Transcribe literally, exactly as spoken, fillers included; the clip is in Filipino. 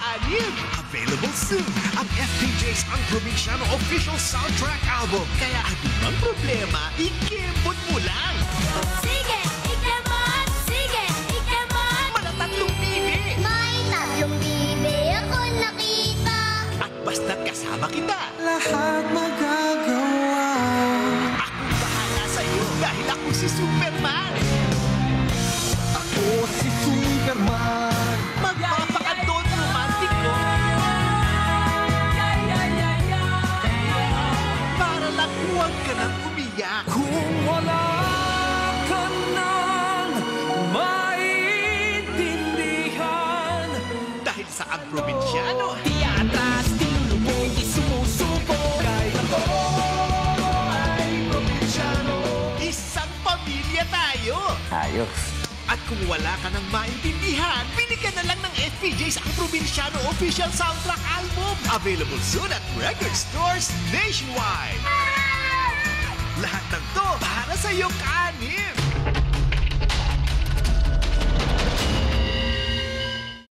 anim. Available soon, ang F P J's ang Probinsyano official soundtrack album. Kaya anumang problema, ikembot mo lang. Sige, ikembot! Sige, ikembot! Malatatlong bibi. May tatlong bibi ako nakita. At basta't kasama kita, Lahat magagawa. akong bahala sa'yo dahil ako si Superman. Ako si Superman. Magpapakandon romantiko. Para lang huwag ka nang umiyak. Kung wala ka nang maintindihan. Dahil sa ang Probinsyano, Di atras, di lulubog, di sumusuko. Kahit ako ay Probinsyano. isang pamilya tayo. Ayos. At kung wala ka nang maintindihan, bili ka na lang ng F P J's ang Probinsyano official soundtrack album. Available soon at record stores nationwide. Lahat ng to para sa iyo,